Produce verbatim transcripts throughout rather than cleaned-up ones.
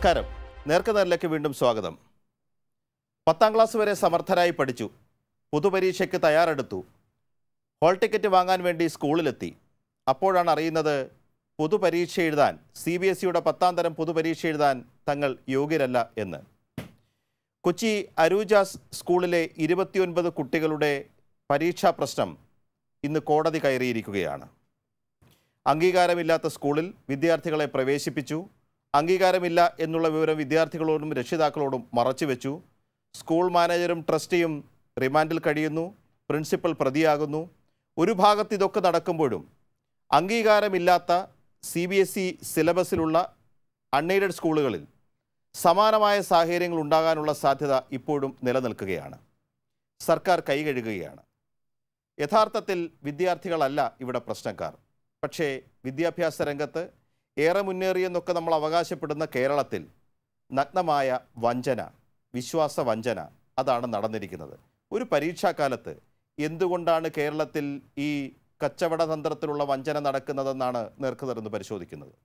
നമസ്കാരം. നേർക്കുനേരിലേക്ക് വീണ്ടും സ്വാഗതം. പത്താം ക്ലാസ് വരെ സമർത്ഥരായി പഠിച്ചു, പൊതുപരീക്ഷയ്ക്ക് തയ്യാറെടുത്തു, ഹോൾ ടിക്കറ്റ് വാങ്ങാൻ വേണ്ടി സ്കൂളിലെത്തി. അപ്പോഴാണ് അറിയുന്നത് പൊതുപരീക്ഷ എഴുതാൻ, സി ബി എസ് ഇയുടെ പത്താം തരം പൊതുപരീക്ഷ എഴുതാൻ തങ്ങൾ യോഗ്യരല്ല എന്ന്. കൊച്ചി അരൂജാസ് സ്കൂളിലെ ഇരുപത്തിയൊൻപത് കുട്ടികളുടെ പരീക്ഷാ പ്രശ്നം ഇന്ന് കോടതി കയറിയിരിക്കുകയാണ്. അംഗീകാരമില്ലാത്ത സ്കൂളിൽ വിദ്യാർത്ഥികളെ പ്രവേശിപ്പിച്ചു. അംഗീകാരമില്ല എന്നുള്ള വിവരം വിദ്യാർത്ഥികളോടും രക്ഷിതാക്കളോടും മറച്ചുവെച്ചു. സ്കൂൾ മാനേജരും ട്രസ്റ്റിയും റിമാൻഡിൽ കഴിയുന്നു. പ്രിൻസിപ്പൽ പ്രതിയാകുന്നു. ഒരു ഭാഗത്ത് ഇതൊക്കെ നടക്കുമ്പോഴും അംഗീകാരമില്ലാത്ത സി ബി എസ് ഇ സിലബസിലുള്ള അൺഎയ്ഡഡ് സ്കൂളുകളിൽ സമാനമായ സാഹചര്യങ്ങൾ ഉണ്ടാകാനുള്ള സാധ്യത ഇപ്പോഴും നിലനിൽക്കുകയാണ്. സർക്കാർ കൈകഴുകുകയാണ്. യഥാർത്ഥത്തിൽ വിദ്യാർത്ഥികളല്ല ഇവിടെ പ്രശ്നക്കാർ. പക്ഷേ വിദ്യാഭ്യാസ രംഗത്ത് ഏറെ മുന്നേറിയെന്നൊക്കെ നമ്മൾ അവകാശപ്പെടുന്ന കേരളത്തിൽ നഗ്നമായ വഞ്ചന, വിശ്വാസ വഞ്ചന, അതാണ് നടന്നിരിക്കുന്നത്. ഒരു പരീക്ഷാക്കാലത്ത് എന്തുകൊണ്ടാണ് കേരളത്തിൽ ഈ കച്ചവട തന്ത്രത്തിലുള്ള വഞ്ചന നടക്കുന്നതെന്നാണ് നേർക്കുനേർന്ന് പരിശോധിക്കുന്നത്.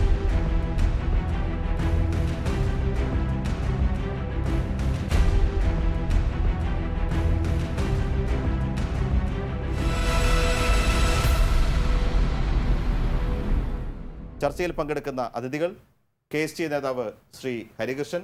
ചർച്ചയിൽ പങ്കെടുക്കുന്ന അതിഥികൾ: കെ എസ് ടി നേതാവ് Shri Harikrishnan,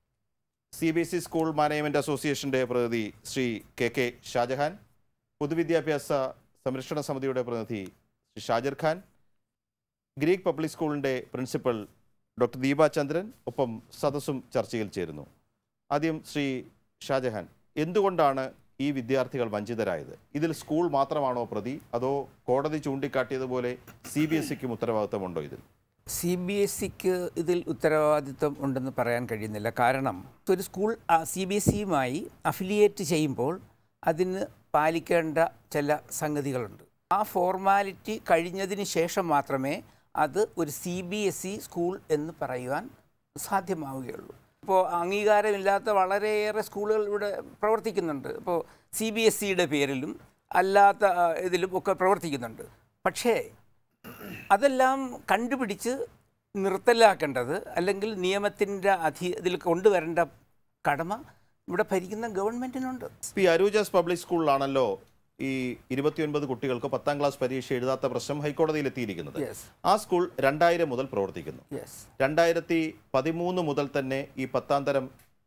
C B S E school management അസോസിയേഷൻ്റെ പ്രതിനിധി ശ്രീ കെ കെ ഷാജഹാൻ, പൊതുവിദ്യാഭ്യാസ സംരക്ഷണ സമിതിയുടെ പ്രതിനിധി ശ്രീ ഷാജിർ ഖാൻ, ഗ്രീക്ക് പബ്ലിക് സ്കൂളിൻ്റെ പ്രിൻസിപ്പൽ ഡോക്ടർ ദീപ ചന്ദ്രൻ, ഒപ്പം സദസ്സും ചർച്ചയിൽ ചേരുന്നു. ആദ്യം ശ്രീ ഷാജഹാൻ, എന്തുകൊണ്ടാണ് ഈ വിദ്യാർത്ഥികൾ വഞ്ചിതരായത്? ഇതിൽ സ്കൂൾ മാത്രമാണോ പ്രതി, അതോ കോടതി ചൂണ്ടിക്കാട്ടിയതുപോലെ സി ബി എസ് സിക്കും ഉത്തരവാദിത്തമുണ്ടോ? ഇതിൽ സി ബി എസ് സിക്ക് ഇതിൽ ഉത്തരവാദിത്വം ഉണ്ടെന്ന് പറയാൻ കഴിയുന്നില്ല. കാരണം ഒരു സ്കൂൾ സി ബി എസ് സിയുമായി അഫിലിയേറ്റ് ചെയ്യുമ്പോൾ അതിന് പാലിക്കേണ്ട ചില സംഗതികളുണ്ട്. ആ ഫോർമാലിറ്റി കഴിഞ്ഞതിന് ശേഷം മാത്രമേ അത് ഒരു C B S E school എന്ന് പറയുവാൻ സാധ്യമാവുകയുള്ളൂ. ഇപ്പോൾ അംഗീകാരമില്ലാത്ത വളരെയേറെ സ്കൂളുകൾ ഇവിടെ പ്രവർത്തിക്കുന്നുണ്ട്. ഇപ്പോൾ സി ബി എസ് സിയുടെ പേരിലും അല്ലാത്ത ഇതിലും ഒക്കെ പ്രവർത്തിക്കുന്നുണ്ട്. പക്ഷേ അതെല്ലാം കണ്ടുപിടിച്ച് നിർത്തലാക്കേണ്ടത്, അല്ലെങ്കിൽ നിയമത്തിൻ്റെ അധി ഇതിൽ കൊണ്ടുവരേണ്ട കടമ ഇവിടെ ഭരിക്കുന്ന ഗവൺമെൻറ്റിനുണ്ട്. ഈ അരൂജാസ് പബ്ലിക് സ്കൂളിലാണല്ലോ ഈ ഇരുപത്തിയൊൻപത് കുട്ടികൾക്ക് പത്താം ക്ലാസ് പരീക്ഷ എഴുതാത്ത പ്രശ്നം ഹൈക്കോടതിയിൽ എത്തിയിരിക്കുന്നത്. ആ സ്കൂൾ രണ്ടായിരം മുതൽ പ്രവർത്തിക്കുന്നു. രണ്ടായിരത്തി പതിമൂന്ന് മുതൽ തന്നെ ഈ പത്താം തരം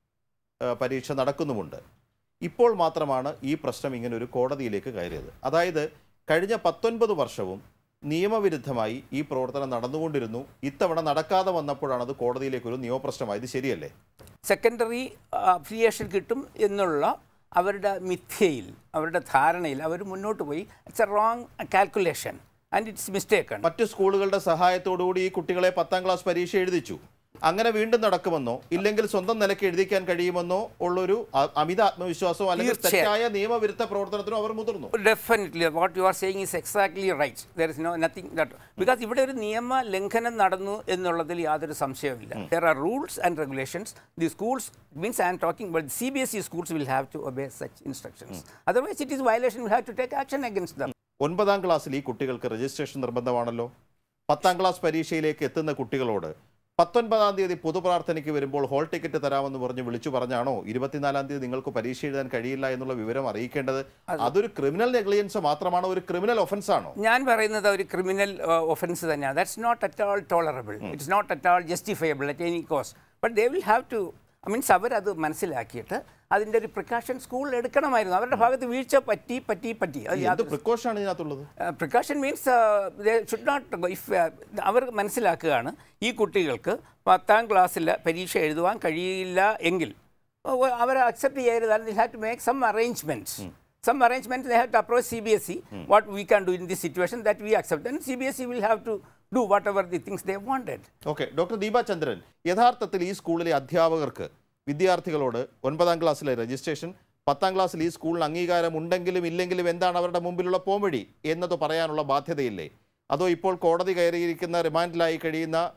പരീക്ഷ നടക്കുന്നുമുണ്ട്. ഇപ്പോൾ മാത്രമാണ് ഈ പ്രശ്നം ഇങ്ങനെ ഒരു കോടതിയിലേക്ക് കയറിയത്. അതായത് കഴിഞ്ഞ പത്തൊൻപത് വർഷവും നിയമവിരുദ്ധമായി ഈ പ്രവർത്തനം നടന്നുകൊണ്ടിരുന്നു. ഇത്തവണ നടക്കാതെ വന്നപ്പോഴാണ് അത് കോടതിയിലേക്ക് ഒരു നിയമപ്രശ്നമായത്. ശരിയല്ലേ? സെക്കൻഡറി അഫിലിയേഷൻ കിട്ടും എന്നുള്ള അവരുടെ മിഥ്യയിൽ, അവരുടെ ധാരണയിൽ അവർ മുന്നോട്ട് പോയി. It's a wrong calculation and it's mistaken. മറ്റു സ്കൂളുകളുടെ സഹായത്തോടുകൂടി ഈ കുട്ടികളെ പത്താം ക്ലാസ് പരീക്ഷ എഴുതിച്ചു. അങ്ങനെ വീണ്ടും നടക്കുമെന്നോ ഇല്ലെങ്കിൽ സ്വന്തം നിലയ്ക്ക് എഴുതിക്കാൻ കഴിയുമെന്നോ ഉള്ളൊരു അമിത ആത്മവിശ്വാസമോ അല്ലെങ്കിൽ തെറ്റായ നിയമവിരുദ്ധ പ്രവർത്തനത്തിനോ അവർ മുതിർന്നു. Definitely what you are saying is exactly right. There is no nothing that because ഇവിടെ ഒരു നിയമ ലംഘനം നടന്നു എന്നുള്ളതിൽ യാതൊരു സംശയവുമില്ല. There are rules and regulations. The schools means I am talking but C B S E schools will have to obey such instructions. Otherwise it is violation. Will have to take action against them. ഒൻപതാം ക്ലാസ്സിൽ ഈ കുട്ടികൾക്ക് registration നിർബന്ധമാണല്ലോ. പത്താം class പരീക്ഷയിലേക്ക് എത്തുന്ന കുട്ടികളോട് പത്തൊൻപതാം തീയതി പൊതുപ്രാർത്ഥനയ്ക്ക് വരുമ്പോൾ ഹോൾ ടിക്കറ്റ് തരാമെന്ന് പറഞ്ഞ് വിളിച്ചു പറഞ്ഞാണോ ഇരുപത്തിനാലാം തീയതി നിങ്ങൾക്ക് പരീക്ഷ എഴുതാൻ കഴിയില്ല എന്നുള്ള വിവരം അറിയിക്കേണ്ടത്? അതൊരു ക്രിമിനൽ നെഗ്ലിജൻസ് മാത്രമാണോ, ഒരു ക്രിമിനൽ ഒഫൻസ് ആണോ? ഞാൻ പറയുന്നത് ഒരു ക്രിമിനൽ ഒഫൻസ് തന്നെയാണ്. That's not at all tolerable. It's not at all justifiable at any cost. But they will have to means അവരത് മനസ്സിലാക്കിയിട്ട് അതിൻ്റെ ഒരു പ്രിക്കോഷൻ സ്കൂൾ എടുക്കണമായിരുന്നു. അവരുടെ ഭാഗത്ത് വീഴ്ച പറ്റി പറ്റി പറ്റി പ്രിക്കോഷൻ ഇതിനകത്തുള്ളത്. Precaution means they should not if അവർ മനസ്സിലാക്കുകയാണ് ഈ കുട്ടികൾക്ക് പത്താം ക്ലാസ്സിൽ പരീക്ഷ എഴുതുവാൻ കഴിയില്ല എങ്കിൽ അവർ അക്സെപ്റ്റ് ചെയ്യരുത്. They have to make some arrangements. Some arrangements they have to approach C B S E. Hmm. What we can do in this situation that we accept, and C B S E will have to do whatever the things they wanted. Okay, doctor Deepa Chandran, യഥാർത്ഥത്തിൽ ഈ സ്കൂളിലെ അധ്യാപകർക്ക് വിദ്യാർത്ഥികളോട് ഒൻപതാം ക്ലാസ്സിലെ registration, പത്താം ക്ലാസ്സിൽ ഈ സ്കൂളിന് അംഗീകാരം ഉണ്ടെങ്കിലും ഇല്ലെങ്കിലും എന്താണ് അവരുടെ മുമ്പിലുള്ള പോംവഴി എന്നത് പറയാനുള്ള ബാധ്യതയില്ലേ? അതോ ഇപ്പോൾ കോടതി കയറിയിരിക്കുന്ന റിമാൻഡിലായി കഴിയുന്ന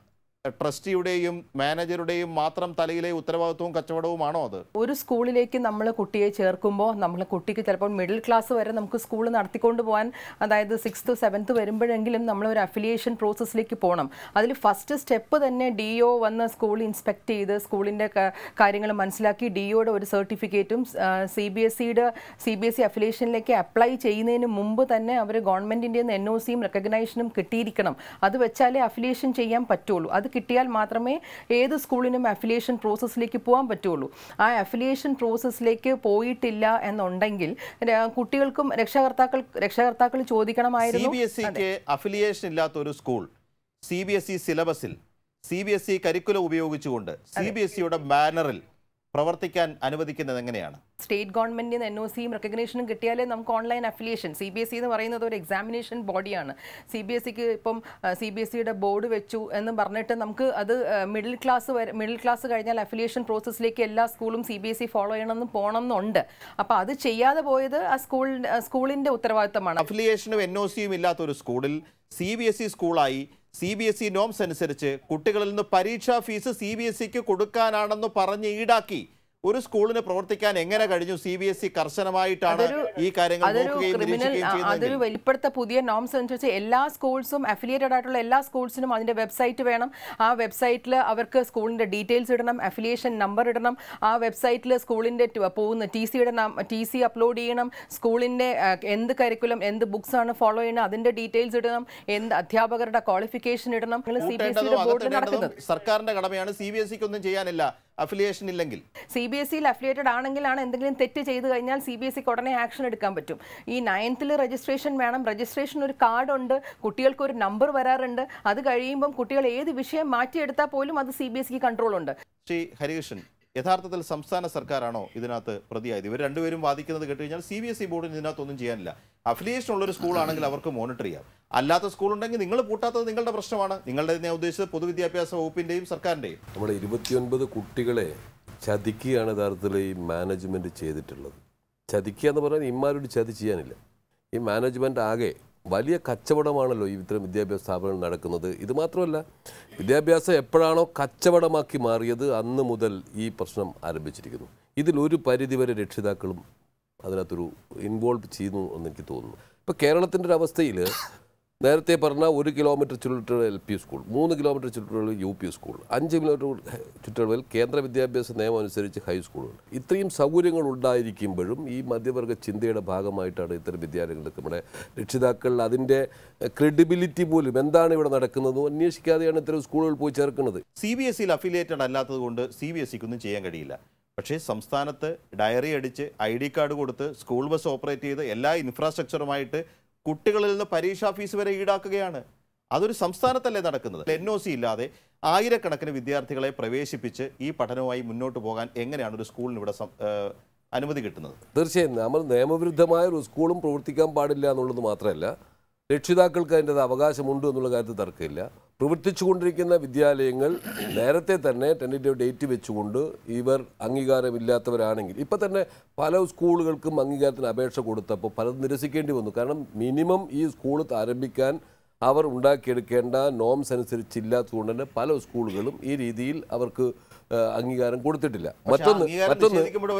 ട്രസ്റ്റിയുടെയും മാനേജറുടെയും മാത്രം തലയിലെ ഉത്തരവാദിത്വവും കച്ചവടവുമാണോ അത്? ഒരു സ്കൂളിലേക്ക് നമ്മൾ കുട്ടിയെ ചേർക്കുമ്പോൾ നമ്മൾ കുട്ടിക്ക് ചിലപ്പോൾ മിഡിൽ ക്ലാസ് വരെ നമുക്ക് സ്കൂൾ നടത്തിക്കൊണ്ട് പോകാൻ, അതായത് സിക്സ്ത് സെവൻത്ത് വരുമ്പോഴെങ്കിലും നമ്മൾ ഒരു അഫിലിയേഷൻ പ്രോസസ്സിലേക്ക് പോകണം. അതിൽ ഫസ്റ്റ് സ്റ്റെപ്പ് തന്നെ ഡി ഒ വന്ന് സ്കൂൾ ഇൻസ്പെക്ട് ചെയ്ത് സ്കൂളിൻ്റെ കാര്യങ്ങൾ മനസ്സിലാക്കി ഡി ഒയുടെ ഒരു സർട്ടിഫിക്കറ്റും സി ബി എസ് സിയുടെ സി ബി എസ് സി അഫിലിയേഷനിലേക്ക് അപ്ലൈ ചെയ്യുന്നതിന് മുമ്പ് തന്നെ അവർ ഗവൺമെൻറ്റിൻ്റെ എൻ ഒ സിയും റെക്കഗ്നൈഷനും കിട്ടിയിരിക്കണം. അത് വെച്ചാലേ അഫിലിയേഷൻ ചെയ്യാൻ പറ്റുള്ളൂ. അത് കിട്ടിയാൽ മാത്രമേ ഏത് സ്കൂളിനും അഫിലിയേഷൻ പ്രോസസ്സിലേക്ക് പോകാൻ പറ്റുള്ളൂ. ആ അഫിലിയേഷൻ പ്രോസസ്സിലേക്ക് പോയിട്ടില്ല എന്നുണ്ടെങ്കിൽ കുട്ടികൾക്കും രക്ഷകർത്താക്കൾ രക്ഷകർത്താക്കൾ ചോദിക്കണമായിരുന്നു. സി ബി എസ് സിക്ക് അഫിലിയേഷൻ ഇല്ലാത്ത ഒരു school C B S E സിലബസിൽ C B S E curriculum ഉപയോഗിച്ചുകൊണ്ട് സി ബി എസ് സിയുടെ ബാനറിൽ പ്രവർത്തിക്കാൻ അനുവദിക്കുന്നത് എങ്ങനെയാണ്? സ്റ്റേറ്റ് ഗവൺമെന്റിന് എൻ ഒ സിയും റെക്കഗ്നേഷനും കിട്ടിയാലേ നമുക്ക് online affiliation. C B S C എന്ന് പറയുന്നത് ഒരു എക്സാമിനേഷൻ ബോഡിയാണ്. സി ബി എസ് സിക്ക് ഇപ്പം സി ബി എസ് സിയുടെ ബോർഡ് വെച്ചു എന്ന് പറഞ്ഞിട്ട് നമുക്ക് അത് മിഡിൽ ക്ലാസ് വരെ മിഡിൽ ക്ലാസ് കഴിഞ്ഞാൽ അഫിലിയേഷൻ പ്രോസസ്സിലേക്ക് എല്ലാ സ്കൂളും C B S C follow ചെയ്യണമെന്ന് പോകണം എന്നുണ്ട്. അപ്പോൾ അത് ചെയ്യാതെ പോയത് ആ സ്കൂൾ സ്കൂളിൻ്റെ ഉത്തരവാദിത്തമാണ്. അഫിലിയേഷനും എൻ ഒ സിയും ഇല്ലാത്ത ഒരു സ്കൂളിൽ സി ബി എസ് ഇ സ്കൂളായി C B S E norms അനുസരിച്ച് കുട്ടികളിൽ നിന്ന് പരീക്ഷാ ഫീസ് സി ബി എസ് സിക്ക് കൊടുക്കാനാണെന്ന് പറഞ്ഞ് ഈടാക്കി ഒരു സ്കൂളിന് പ്രവർത്തിക്കാൻ എങ്ങനെ കഴിഞ്ഞു? സി ബി എസ് ഇ കർശനമായിട്ടാണ് ഈ കാര്യങ്ങൾ നോക്കുകയും നിരീക്ഷിക്കുകയും ചെയ്യുന്നത്. അതൊരു വെളിപ്പെടുത്ത പുതിയ നോംസ് അനുസരിച്ച് എല്ലാ സ്കൂൾസും അഫിലിയേറ്റഡ് ആയിട്ടുള്ള എല്ലാ സ്കൂൾസിനും അതിന്റെ വെബ്സൈറ്റ് വേണം. ആ വെബ്സൈറ്റിൽ അവർക്ക് സ്കൂളിന്റെ ഡീറ്റെയിൽസ് ഇടണം, അഫിലിയേഷൻ നമ്പർ ഇടണം. ആ വെബ്സൈറ്റിൽ സ്കൂളിന്റെ പോകുന്ന ടി സിയുടെ ടി സി അപ്ലോഡ് ചെയ്യണം. സ്കൂളിന്റെ എന്ത് കരിക്കുലം എന്ത് ബുക്സ് ആണ് ഫോളോ ചെയ്യണം അതിന്റെ ഡീറ്റെയിൽസ് ഇടണം. എന്ത് അധ്യാപകരുടെ ക്വാളിഫിക്കേഷൻ ഇടണം. സി ബി എസ് സിയുടെ ബോർഡിൽ നടക്കുന്നത് സർക്കാരിന്റെ കടമയാണ്. സി ബി എസ് സിക്ക് ഒന്നും ചെയ്യാനില്ല അഫിലിയേഷൻ ഇല്ലെങ്കിൽ. സി ബി എസ് സിയിൽ അഫിലിയേറ്റഡ് ആണെങ്കിലാണ് എന്തെങ്കിലും തെറ്റ് ചെയ്ത് കഴിഞ്ഞാൽ സി ബി എസ് സിക്ക് ഉടനെ ആക്ഷൻ എടുക്കാൻ പറ്റും. ഈ നയൻത്തിൽ രജിസ്ട്രേഷൻ വേണം. രജിസ്ട്രേഷൻ ഒരു കാർഡുണ്ട്, കുട്ടികൾക്ക് ഒരു നമ്പർ വരാറുണ്ട്. അത് കഴിയുമ്പം കുട്ടികൾ ഏത് വിഷയം മാറ്റിയെടുത്താൽ പോലും അത് സി ബി എസ് സിക്ക് കൺട്രോൾ ഉണ്ട്. ശ്രീ ഹരികൃഷ്ണൻ, യഥാർത്ഥത്തിൽ സംസ്ഥാന സർക്കാരാണോ ഇതിനകത്ത് പ്രതിയായത്? ഇവർ രണ്ടുപേരും വാദിക്കുന്നത് കേട്ട് കഴിഞ്ഞാൽ സി ബി എസ് ഇ ബോർഡിന് ഇതിനകത്തൊന്നും ചെയ്യാനില്ല. അഫിലിയേഷൻ ഉള്ളൊരു സ്കൂളാണെങ്കിൽ അവർക്ക് മോണിറ്റർ ചെയ്യാം. അല്ലാത്ത സ്കൂളുണ്ടെങ്കിൽ നിങ്ങൾ പൂട്ടാത്തത് നിങ്ങളുടെ പ്രശ്നമാണ്. നിങ്ങളുടെ ഞാൻ ഉദ്ദേശിച്ചത് പൊതുവിദ്യാഭ്യാസ വകുപ്പിന്റെയും സർക്കാരിന്റെയും. നമ്മുടെ ഇരുപത്തിയൊൻപത് കുട്ടികളെ ചതിക്കുകയാണ് യഥാർത്ഥത്തിൽ ഈ മാനേജ്മെന്റ് ചെയ്തിട്ടുള്ളത്. ചതിക്കുക എന്ന് പറഞ്ഞാൽ ഇമാരോട് ചതി ചെയ്യാനില്ല. ഈ മാനേജ്മെന്റ് ആകെ വലിയ കച്ചവടമാണല്ലോ ഈ ഇത്തരം വിദ്യാഭ്യാസ സ്ഥാപനങ്ങൾ നടക്കുന്നത്. ഇത് മാത്രമല്ല, വിദ്യാഭ്യാസം എപ്പോഴാണോ കച്ചവടമാക്കി മാറിയത് അന്ന് മുതൽ ഈ പ്രശ്നം ആരംഭിച്ചിരിക്കുന്നു. ഇതിലൊരു പരിധിവരെ രക്ഷിതാക്കളും അതിനകത്തൊരു ഇൻവോൾവ് ചെയ്യുന്നു എന്ന് എനിക്ക് തോന്നുന്നു. ഇപ്പോൾ കേരളത്തിൻ്റെ ഒരു അവസ്ഥയിൽ നേരത്തെ പറഞ്ഞ ഒരു കിലോമീറ്റർ ചുറ്റളവിൽ എൽ പി സ്കൂൾ, മൂന്ന് കിലോമീറ്റർ ചുറ്റളവിൽ യു പി സ്കൂൾ, അഞ്ച് കിലോമീറ്റർ ചുറ്റളവിൽ കേന്ദ്ര വിദ്യാഭ്യാസ നിയമം അനുസരിച്ച് ഹൈസ്കൂളുകൾ. ഇത്രയും സൗകര്യങ്ങൾ ഉണ്ടായിരിക്കുമ്പോഴും ഈ മധ്യവർഗ ചിന്തയുടെ ഭാഗമായിട്ടാണ് ഇത്തരം വിദ്യാലയങ്ങൾക്ക് നമ്മുടെ രക്ഷിതാക്കൾ അതിൻ്റെ ക്രെഡിബിലിറ്റി പോലും എന്താണ് ഇവിടെ നടക്കുന്നതെന്ന് അന്വേഷിക്കാതെയാണ് ഇത്തരം സ്കൂളുകൾ പോയി ചേർക്കുന്നത്. സി ബി എസ് സിയിൽ അഫിലിയേറ്റഡ് അല്ലാത്തത് കൊണ്ട് സി ബി എസ് സിക്കൊന്നും ചെയ്യാൻ കഴിയില്ല. പക്ഷേ സംസ്ഥാനത്ത് ഡയറി അടിച്ച് ഐ ഡി കാർഡ് കൊടുത്ത് സ്കൂൾ ബസ് ഓപ്പറേറ്റ് ചെയ്ത് എല്ലാ ഇൻഫ്രാസ്ട്രക്ചറുമായിട്ട് കുട്ടികളിൽ നിന്ന് പരീക്ഷാ ഫീസ് വരെ ഈടാക്കുകയാണ്. അതൊരു സംസ്ഥാനത്തല്ലേ നടക്കുന്നത്? എൻ ഒ സി ഇല്ലാതെ ആയിരക്കണക്കിന് വിദ്യാർത്ഥികളെ പ്രവേശിപ്പിച്ച് ഈ പഠനവുമായി മുന്നോട്ട് പോകാൻ എങ്ങനെയാണ് ഒരു സ്കൂളിന് ഇവിടെ അനുമതി കിട്ടുന്നത്? തീർച്ചയായും നമ്മൾ നിയമവിരുദ്ധമായ ഒരു സ്കൂളും പ്രവർത്തിക്കാൻ പാടില്ല എന്നുള്ളത് മാത്രമല്ല, രക്ഷിതാക്കൾക്ക് അതിൻ്റെ അവകാശമുണ്ട് എന്നുള്ള കാര്യത്തിൽ തർക്കമില്ല. പ്രവർത്തിച്ചുകൊണ്ടിരിക്കുന്ന വിദ്യാലയങ്ങൾ നേരത്തെ തന്നെ ടെൻറ്റേറ്റീവ് ഡേറ്റ് വെച്ചുകൊണ്ട് ഇവർ അംഗീകാരമില്ലാത്തവരാണെങ്കിൽ, ഇപ്പം തന്നെ പല സ്കൂളുകൾക്കും അംഗീകാരത്തിന് അപേക്ഷ കൊടുത്തപ്പോൾ പലതും നിരസിക്കേണ്ടി വന്നു. കാരണം മിനിമം ഈ സ്കൂൾ ആരംഭിക്കാൻ അവർ ഉണ്ടാക്കിയെടുക്കേണ്ട നോംസ് അനുസരിച്ചില്ലാത്തതുകൊണ്ട് തന്നെ പല സ്കൂളുകളും ഈ രീതിയിൽ അവർക്ക് അംഗീകാരം കൊടുത്തിട്ടില്ല. മറ്റൊന്ന് മറ്റൊന്ന്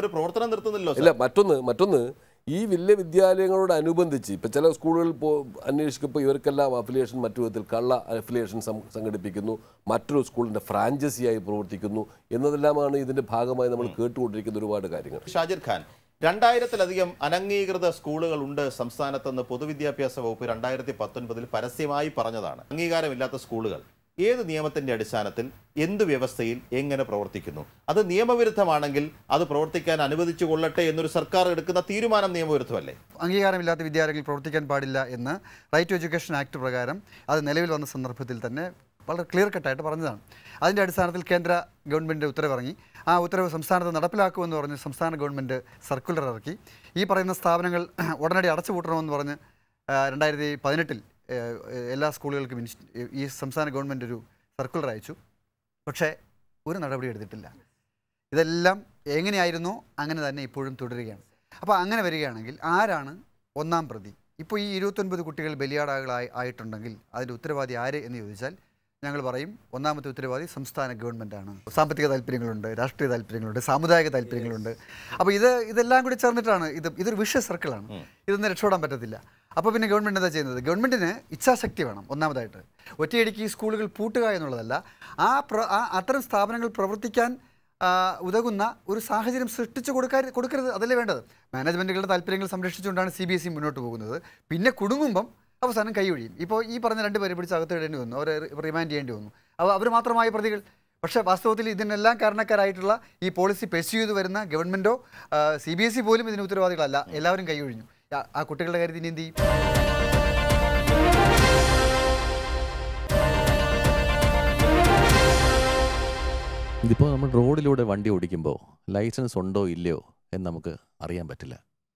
ഇല്ല മറ്റൊന്ന് മറ്റൊന്ന് ഈ വലിയ വിദ്യാലയങ്ങളോട് അനുബന്ധിച്ച് ഇപ്പം ചില സ്കൂളുകളിൽ പോ അന്വേഷിക്കുമ്പോൾ ഇവർക്കെല്ലാം അഫിലിയേഷൻ മറ്റു വിധത്തിൽ കള്ള അഫിലിയേഷൻ സംഘടിപ്പിക്കുന്നു, മറ്റൊരു സ്കൂളിൻ്റെ ഫ്രാഞ്ചൈസിയായി പ്രവർത്തിക്കുന്നു എന്നതെല്ലാമാണ് ഇതിൻ്റെ ഭാഗമായി നമ്മൾ കേട്ടുകൊണ്ടിരിക്കുന്ന ഒരുപാട് കാര്യങ്ങൾ. ഷാജിർ ഖാൻ, രണ്ടായിരത്തിലധികം അനംഗീകൃത സ്കൂളുകൾ ഉണ്ട് സംസ്ഥാനത്തെന്ന് പൊതുവിദ്യാഭ്യാസ വകുപ്പ് രണ്ടായിരത്തി പത്തൊൻപതിൽ പരസ്യമായി പറഞ്ഞതാണ്. അംഗീകാരമില്ലാത്ത സ്കൂളുകൾ ഏത് നിയമത്തിന്റെ അടിസ്ഥാനത്തിൽ എന്ത് വ്യവസ്ഥയിൽ എങ്ങനെ പ്രവർത്തിക്കുന്നു? അത് നിയമവിരുദ്ധമാണെങ്കിൽ അത് പ്രവർത്തിക്കാൻ അനുവദിച്ചു കൊള്ളട്ടെ എന്നൊരു സർക്കാർ എടുക്കുന്ന തീരുമാനം നിയമവിരുദ്ധമല്ലേ? അംഗീകാരമില്ലാത്ത വിദ്യാലയങ്ങൾ പ്രവർത്തിക്കാൻ പാടില്ല എന്ന് റൈറ്റ് ടു എഡ്യൂക്കേഷൻ ആക്ട് പ്രകാരം അത് നിലവിൽ വന്ന സന്ദർഭത്തിൽ തന്നെ വളരെ ക്ലിയർ കട്ടായിട്ട് പറഞ്ഞതാണ്. അതിൻ്റെ അടിസ്ഥാനത്തിൽ കേന്ദ്ര ഗവൺമെൻറ് ഉത്തരവിറങ്ങി. ആ ഉത്തരവ് സംസ്ഥാനത്ത് നടപ്പിലാക്കുമെന്ന് പറഞ്ഞ് സംസ്ഥാന ഗവൺമെൻറ് സർക്കുലർ ഇറക്കി. ഈ പറയുന്ന സ്ഥാപനങ്ങൾ ഉടനടി അടച്ചുപൂട്ടണമെന്ന് പറഞ്ഞ് രണ്ടായിരത്തി പതിനെട്ടിൽ എല്ലാ സ്കൂളുകൾക്കും ഈ സംസ്ഥാന ഗവൺമെൻറ് ഒരു സർക്കുലർ അയച്ചു. പക്ഷേ ഒരു നടപടി എടുത്തിട്ടില്ല. ഇതെല്ലാം എങ്ങനെയായിരുന്നോ അങ്ങനെ തന്നെ ഇപ്പോഴും തുടരുകയാണ്. അപ്പോൾ അങ്ങനെ വരികയാണെങ്കിൽ ആരാണ് ഒന്നാം പ്രതി? ഇപ്പോൾ ഈ ഇരുപത്തൊൻപത് കുട്ടികൾ ബലിയാടാകളായി ആയിട്ടുണ്ടെങ്കിൽ അതിൻ്റെ ഉത്തരവാദി ആര് എന്ന് ചോദിച്ചാൽ ഞങ്ങൾ പറയും ഒന്നാമത്തെ ഉത്തരവാദി സംസ്ഥാന ഗവൺമെൻറ്റാണ്. സാമ്പത്തിക താല്പര്യങ്ങളുണ്ട്, രാഷ്ട്രീയ താല്പര്യങ്ങളുണ്ട്, സാമുദായിക താല്പര്യങ്ങളുണ്ട്. അപ്പോൾ ഇത് ഇതെല്ലാം കൂടി ചേർന്നിട്ടാണ് ഇത് ഇതൊരു വിഷ സർക്കിളാണ്. ഇതൊന്നും രക്ഷപ്പെടാൻ പറ്റത്തില്ല. അപ്പോൾ പിന്നെ ഗവൺമെൻറ് എന്താ ചെയ്യുന്നത്? ഗവൺമെൻറ്റിന് ഇച്ഛാശക്തി വേണം. ഒന്നാമതായിട്ട് ഒറ്റയടിക്ക് ഈ സ്കൂളുകൾ പൂട്ടുക എന്നുള്ളതല്ല, ആ പ്ര ആ അത്തരം സ്ഥാപനങ്ങൾ പ്രവർത്തിക്കാൻ ഉതകുന്ന ഒരു സാഹചര്യം സൃഷ്ടിച്ചു കൊടുക്കാൻ കൊടുക്കരുത്. അതല്ലേ വേണ്ടത്. മാനേജ്മെൻറ്റുകളുടെ താല്പര്യങ്ങൾ സംരക്ഷിച്ചുകൊണ്ടാണ് സി ബി എസ് ഇ മുന്നോട്ട് പോകുന്നത്. പിന്നെ കുടുങ്ങുമ്പം അവസാനം കൈയൊഴിയും. ഇപ്പോൾ ഈ പറഞ്ഞ രണ്ട് പേരെ പിടിച്ച് അകത്തിടേണ്ടി വന്നു, അവരെ റിമാൻഡ് ചെയ്യേണ്ടി വന്നു. അപ്പോൾ അവർ മാത്രമായ പ്രതികൾ. പക്ഷേ വാസ്തവത്തിൽ ഇതിനെല്ലാം കാരണക്കാരായിട്ടുള്ള ഈ പോളിസി പെർസ്യൂ ചെയ്ത് വരുന്ന ഗവൺമെൻറ്റോ സി ബി എസ് ഇ പോലും ഇതിന് ഉത്തരവാദികളല്ല. എല്ലാവരും കൈയൊഴിഞ്ഞു. ആ കുട്ടികളുടെ കാര്യത്തിൽ ഇനി എന്ത് ചെയ്യും? ഇതിപ്പോൾ നമ്മൾ റോഡിലൂടെ വണ്ടി ഓടിക്കുമ്പോൾ ലൈസൻസ് ഉണ്ടോ ഇല്ലയോ എന്ന് നമുക്ക് അറിയാൻ പറ്റില്ല.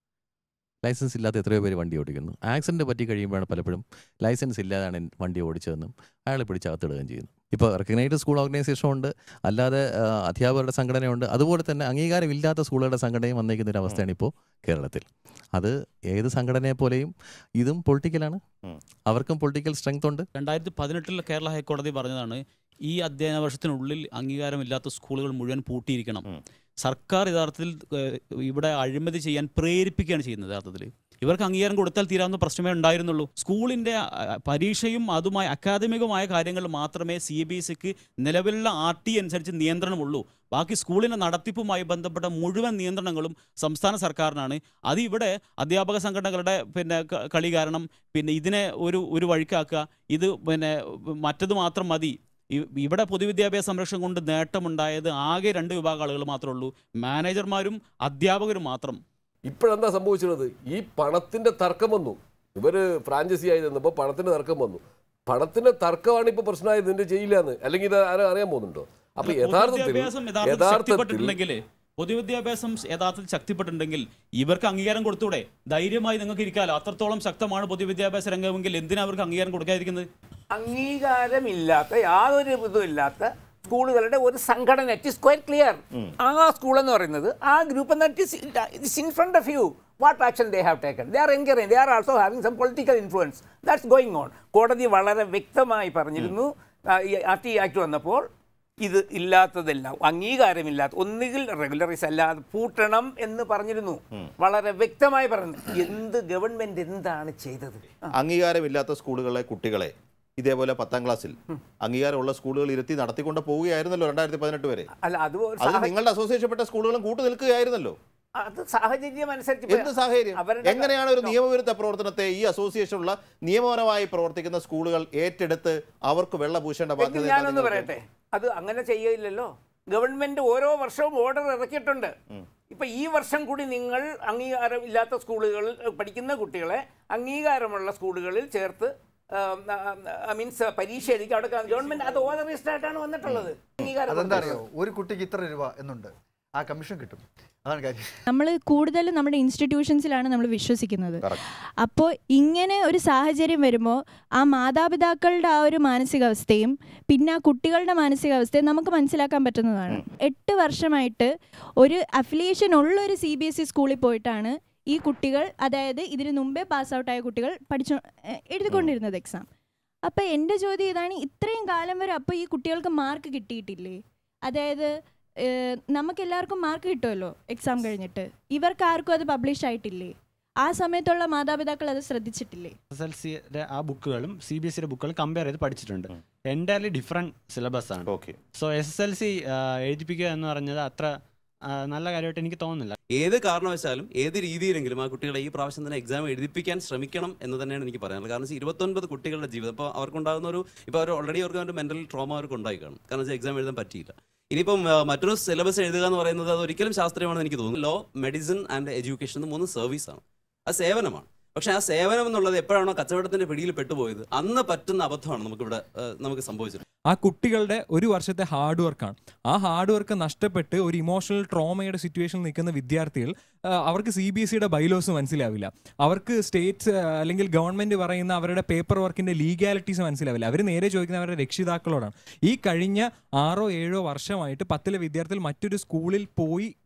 ലൈസൻസ് ഇല്ലാത്ത എത്രയോ പേര് വണ്ടി ഓടിക്കുന്നു. ആക്സിഡൻറ്റ് പറ്റി കഴിയുമ്പോഴാണ് പലപ്പോഴും ലൈസൻസ് ഇല്ലാതാണ് വണ്ടി ഓടിച്ചതെന്നും അയാളെ പിടിച്ചകത്തിടുകയും ചെയ്യുന്നു. ഇപ്പോൾ റെക്കഗ്നൈസ്ഡ് സ്കൂൾ ഓർഗനൈസേഷൻ ഉണ്ട്, അല്ലാതെ അധ്യാപകരുടെ സംഘടനയുണ്ട്, അതുപോലെ തന്നെ അംഗീകാരമില്ലാത്ത സ്കൂളുകളുടെ സംഘടനയും വന്നിരിക്കുന്ന ഒരു അവസ്ഥയാണ് ഇപ്പോൾ കേരളത്തിൽ. അത് ഏത് സംഘടനയെ പോലെയും ഇതും പൊളിറ്റിക്കലാണ്, അവർക്കും പൊളിറ്റിക്കൽ സ്ട്രെങ്ത് ഉണ്ട്. രണ്ടായിരത്തി പതിനെട്ടിൽ കേരള ഹൈക്കോടതി പറഞ്ഞതാണ് ഈ അധ്യയന വർഷത്തിനുള്ളിൽ അംഗീകാരമില്ലാത്ത സ്കൂളുകൾ മുഴുവൻ പൂട്ടിയിരിക്കണം. സർക്കാർ യഥാർത്ഥത്തിൽ ഇവിടെ അഴിമതി ചെയ്യാൻ പ്രേരിപ്പിക്കുകയാണ് ചെയ്യുന്നത്. യഥാർത്ഥത്തിൽ ഇവർക്ക് അംഗീകാരം കൊടുത്താൽ തീരാവുന്ന പ്രശ്നമേ ഉണ്ടായിരുന്നുള്ളൂ. സ്കൂളിൻ്റെ പരീക്ഷയും അതുമായി അക്കാദമികമായ കാര്യങ്ങൾ മാത്രമേ സി ബി എസ് സിക്ക് നിലവിലുള്ള ആർ ടി അനുസരിച്ച് നിയന്ത്രണമുള്ളൂ. ബാക്കി സ്കൂളിൻ്റെ നടത്തിപ്പുമായി ബന്ധപ്പെട്ട മുഴുവൻ നിയന്ത്രണങ്ങളും സംസ്ഥാന സർക്കാരിനാണ്. അത് ഇവിടെ അധ്യാപക സംഘടനകളുടെ പിന്നെ കളി കാരണം പിന്നെ ഇതിനെ ഒരു ഒരു വഴിക്കാക്കുക, ഇത് പിന്നെ മറ്റത് മാത്രം മതി. ഇവിടെ പൊതുവിദ്യാഭ്യാസ സംരക്ഷണം കൊണ്ട് നേട്ടമുണ്ടായത് ആകെ രണ്ട് വിഭാഗം ആളുകൾ മാത്രമേ ഉള്ളൂ, മാനേജർമാരും അധ്യാപകരും മാത്രം. ഇപ്പോഴെന്താ സംഭവിച്ചിരുന്നത്? ഈ പണത്തിന്റെ തർക്കം വന്നു. ഇവര് ഫ്രാഞ്ചൈസി ആയി നിന്നപ്പോൾ പണത്തിന്റെ തർക്കം വന്നു. പണത്തിന്റെ തർക്കമാണ് ഇപ്പൊ പ്രശ്നമായത്. ഇതിന്റെ ചെയ്യില്ലാന്ന് അല്ലെങ്കിൽ ഇത് ആരും അറിയാൻ പോകുന്നുണ്ടോ? അപ്പൊ യഥാർത്ഥത്തിൽ യഥാർത്ഥത്തിൽ പൊതുവിദ്യാഭ്യാസം യഥാർത്ഥത്തിൽ ശക്തിപ്പെട്ടിട്ടുണ്ടെങ്കിൽ ഇവർക്ക് അംഗീകാരം കൊടുത്തൂടെ? ധൈര്യമായി നിങ്ങൾക്ക് ഇരിക്കാമല്ലോ. അത്രത്തോളം ശക്തമാണ് പൊതുവിദ്യാഭ്യാസ രംഗമെങ്കിൽ എന്തിനാ അവർക്ക് അംഗീകാരം കൊടുക്കാതിരിക്കുന്നത്? അംഗീകാരമില്ലാത്ത യാതൊരു ഇതുമില്ലാത്ത സ്കൂളുകളുടെ ഒരു സംഘടന, ഇറ്റ് ഈസ് ക്വൈറ്റ് ക്ലിയർ. ആ സ്കൂൾ എന്ന് പറയുന്നത് ആ group in front of you what action they have taken. They are encouraging, they are also having some political influence that's going on. കോടതി വളരെ വ്യക്തമായി പറഞ്ഞിരുന്നു ആർ ടി ആക്ട് വന്നപ്പോൾ ഇത് ഇല്ലാത്തതെല്ലാം അംഗീകാരമില്ലാത്ത ഒന്നുകിൽ റെഗുലറൈസ് അല്ലാതെ പൂട്ടണം എന്ന് പറഞ്ഞിരുന്നു. വളരെ വ്യക്തമായി പറഞ്ഞു. എന്ത് ഗവൺമെന്റ് എന്താണ് ചെയ്തത്? അംഗീകാരമില്ലാത്ത സ്കൂളുകളെ കുട്ടികളെ ഇതേപോലെ പത്താം ക്ലാസ്സിൽ അംഗീകാരമുള്ള സ്കൂളുകൾ ഇരുത്തി നടത്തിക്കൊണ്ട് പോവുകയായിരുന്നല്ലോ രണ്ടായിരത്തി പതിനെട്ട് വരെ. അല്ല, അത് നിങ്ങളുടെ അസോസിയേഷൻപ്പെട്ട സ്കൂളുകളും കൂട്ടു നിൽക്കുകയായിരുന്നല്ലോ. അത് സാഹചര്യം അനുസരിച്ച്. എന്ത് സാഹചര്യം? എങ്ങനെയാണ് ഒരു നിയമവിരുദ്ധ പ്രവർത്തനത്തെ ഈ അസോസിയേഷനുള്ള നിയമപരമായി പ്രവർത്തിക്കുന്ന സ്കൂളുകൾ ഏറ്റെടുത്ത് അവർക്ക് വെള്ളപൂശേണ്ട ബാധ്യത? ഞാനൊന്ന് പറയട്ടെ, അത് അങ്ങനെ ചെയ്യില്ലല്ലോ. ഗവൺമെന്റ് ഓരോ വർഷവും ഓർഡർ ഇറക്കിയിട്ടുണ്ട്. ഇപ്പൊ ഈ വർഷം കൂടി നിങ്ങൾ അംഗീകാരം ഇല്ലാത്ത സ്കൂളുകളിൽ പഠിക്കുന്ന കുട്ടികളെ അംഗീകാരമുള്ള സ്കൂളുകളിൽ ചേർത്ത് മീൻസ് പരീക്ഷ എഴുതി അവിടെ ഗവൺമെന്റ് അത് ഓതറൈസ്ഡ് ആയിട്ടാണ് വന്നിട്ടുള്ളത്. അതെന്താ അറിയോ, ഒരു കുട്ടിക്ക് ഇത്ര രൂപ എന്നുണ്ട്, ആ കമ്മീഷൻ കിട്ടും. അതാണ് കാര്യം. നമ്മൾ കൂടുതലും നമ്മുടെ ഇൻസ്റ്റിറ്റ്യൂഷൻസിലാണ് നമ്മൾ വിശ്വസിക്കുന്നത്. അപ്പോൾ ഇങ്ങനെ ഒരു സാഹചര്യം വരുമ്പോൾ ആ മാതാപിതാക്കളുടെ ആ ഒരു മാനസികാവസ്ഥയും പിന്നെ ആ കുട്ടികളുടെ മാനസികാവസ്ഥയും നമുക്ക് മനസ്സിലാക്കാൻ പറ്റുന്നതാണ്. എട്ട് വർഷമായിട്ട് ഒരു അഫിലിയേഷൻ ഉള്ള ഒരു സി ബി എസ് ഇ സ്കൂളിൽ പോയിട്ടാണ് ഈ കുട്ടികൾ, അതായത് ഇതിന് മുമ്പേ പാസ് ഔട്ടായ കുട്ടികൾ പഠിച്ചു എഴുതിക്കൊണ്ടിരുന്നത് എക്സാം. അപ്പോൾ എൻ്റെ ചോദ്യം ഇതാണ്, ഇത്രയും കാലം വരെ അപ്പോൾ ഈ കുട്ടികൾക്ക് മാർക്ക് കിട്ടിയിട്ടില്ലേ? അതായത് നമുക്കെല്ലാവർക്കും മാർക്ക് കിട്ടുമല്ലോ എക്സാം കഴിഞ്ഞിട്ട്, ഇവർക്ക് ആർക്കും അത് പബ്ലിഷ് ആയിട്ടില്ലേ? ആ സമയത്തുള്ള മാതാപിതാക്കൾ അത് ശ്രദ്ധിച്ചിട്ടില്ലേ? എസ് എൽ സിയുടെ ആ ബുക്കുകളും സി ബി എസ് സിയുടെ ബുക്കുകളും കമ്പയർ ചെയ്ത് പഠിച്ചിട്ടുണ്ട്. എൻ്റയർലി ഡിഫറെൻറ്റ് സിലബസ് ആണ്. Okay, so S S L C എഴുതിപ്പിക്കുക എന്ന് പറഞ്ഞത് അത്ര നല്ല കാര്യമായിട്ട് എനിക്ക് തോന്നുന്നില്ല. ഏത് കാരണവശാലും ഏത് രീതിയിലെങ്കിലും ആ കുട്ടികളെ ഈ പ്രാവശ്യം തന്നെ എക്സാം എഴുതിപ്പിക്കാൻ ശ്രമിക്കണം എന്ന് തന്നെയാണ് എനിക്ക് പറയാനുള്ളത്. കാരണം ഇരുപത്തൊൻപത് കുട്ടികളുടെ ജീവിതം ഇപ്പോൾ അവർക്കുണ്ടാകുന്ന ഒരു ഇപ്പോൾ അവർ ഓൾറെഡി അവർക്ക് അവരുടെ മെൻ്റൽ ട്രോമ അവർക്ക് ഉണ്ടായി കാണും. കാരണം വെച്ചാൽ എക്സാം എഴുതാൻ പറ്റിയില്ല. ഇനിയിപ്പം മറ്റൊരു സിലബസ് എഴുതുക എന്ന് പറയുന്നത് അത് ഒരിക്കലും ശാസ്ത്രീയമാണെന്ന് എനിക്ക് തോന്നുന്നു. ലോ, മെഡിസിൻ ആൻഡ് എഡ്യൂക്കേഷൻ എന്ന് മൂന്ന് സർവീസാണ്, അത് സേവനമാണ്. പക്ഷേ ആ സേവനം എന്നുള്ളത് എപ്പോഴാണോ കച്ചവടത്തിന്റെ പിടിയിൽ പെട്ടുപോയത് അന്ന് പറ്റുന്ന അബദ്ധമാണ് നമുക്കിവിടെ നമുക്ക് സംഭവിച്ചത്. ആ കുട്ടികളുടെ ഒരു വർഷത്തെ ഹാർഡ് വർക്കാണ്. ആ ഹാർഡ് വർക്ക് നഷ്ടപ്പെട്ട് ഒരു ഇമോഷണൽ ട്രോമയുടെ സിറ്റുവേഷനിൽ നിൽക്കുന്ന വിദ്യാർത്ഥികൾ, അവർക്ക് സി ബി എസ് സിയുടെ ബൈലോസ് മനസ്സിലാവില്ല, അവർക്ക് സ്റ്റേറ്റ്സ് അല്ലെങ്കിൽ ഗവൺമെൻറ് പറയുന്ന അവരുടെ പേപ്പർ വർക്കിൻ്റെ ലീഗാലിറ്റീസ് മനസ്സിലാവില്ല. അവർ നേരെ ചോദിക്കുന്ന അവരുടെ രക്ഷിതാക്കളോടാണ്. ഈ കഴിഞ്ഞ ആറോ ഏഴോ വർഷമായിട്ട് പത്തിലെ വിദ്യാർത്ഥികൾ മറ്റൊരു സ്കൂളിൽ പോയി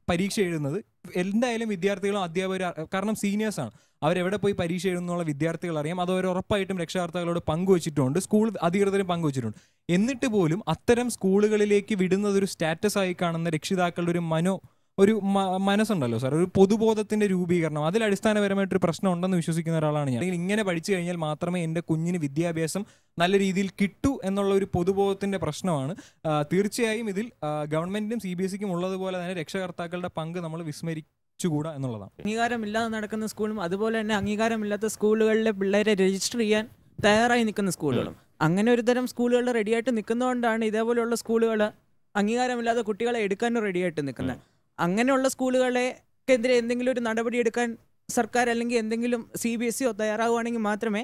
പരീക്ഷ എഴുതുന്നത് എന്തായാലും വിദ്യാർത്ഥികളും അധ്യാപകരും, കാരണം സീനിയേഴ്സാണ്, അവരെവിടെ പോയി പരീക്ഷ എഴുതുന്നുള്ള വിദ്യാർത്ഥികൾ അറിയാം. അത് അവർ ഉറപ്പായിട്ടും രക്ഷകർത്താക്കളോട് പങ്കുവച്ചിട്ടുണ്ട്, സ്കൂൾ അധികൃതരും പങ്കുവച്ചിട്ടുണ്ട്. എന്നിട്ട് പോലും അത്തരം സ്കൂളുകളിലേക്ക് വിടുന്നതൊരു സ്റ്റാറ്റസ് ആയി കാണുന്ന രക്ഷിതാക്കളുടെ ഒരു മനോ ഒരു മനസ്സുണ്ടല്ലോ സാർ, ഒരു പൊതുബോധത്തിന്റെ രൂപീകരണം, അതിൽ അടിസ്ഥാനപരമായിട്ടൊരു പ്രശ്നം ഉണ്ടെന്ന് വിശ്വസിക്കുന്ന ഒരാളാണ് ഞാൻ. ഇങ്ങനെ പഠിച്ചു കഴിഞ്ഞാൽ മാത്രമേ എൻ്റെ കുഞ്ഞിന് വിദ്യാഭ്യാസം നല്ല രീതിയിൽ കിട്ടൂ എന്നുള്ള ഒരു പൊതുബോധത്തിന്റെ പ്രശ്നമാണ്. തീർച്ചയായും ഇതിൽ ഗവൺമെന്റിനും സി ബി എസ് സിക്കും ഉള്ളതുപോലെ തന്നെ രക്ഷകർത്താക്കളുടെ പങ്ക് നമ്മൾ വിസ്മരിച്ചുകൂടാ എന്നുള്ളതാണ്. അംഗീകാരമില്ലാതെ നടക്കുന്ന സ്കൂളും അതുപോലെ തന്നെ അംഗീകാരമില്ലാത്ത സ്കൂളുകളിലെ പിള്ളേരെ രജിസ്റ്റർ ചെയ്യാൻ തയ്യാറായി നിൽക്കുന്ന സ്കൂളുകളും, അങ്ങനെ ഒരു തരം സ്കൂളുകൾ റെഡിയായിട്ട് നിൽക്കുന്നതുകൊണ്ടാണ് ഇതേപോലെയുള്ള സ്കൂളുകൾ അംഗീകാരമില്ലാതെ കുട്ടികളെ എടുക്കാനും റെഡിയായിട്ട് നിൽക്കുന്നത്. അങ്ങനെയുള്ള സ്കൂളുകളെക്കെതിരെ എന്തെങ്കിലും ഒരു നടപടി എടുക്കാൻ സർക്കാർ അല്ലെങ്കിൽ എന്തെങ്കിലും സി ബി എസ് സിയോ തയ്യാറാവുകയാണെങ്കിൽ മാത്രമേ